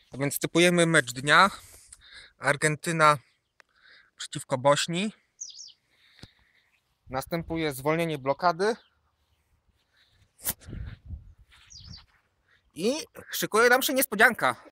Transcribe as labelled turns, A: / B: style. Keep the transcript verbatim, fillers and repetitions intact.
A: A więc typujemy mecz dnia. Argentyna przeciwko Bośni. Następuje zwolnienie blokady. I szykuje nam się niespodzianka.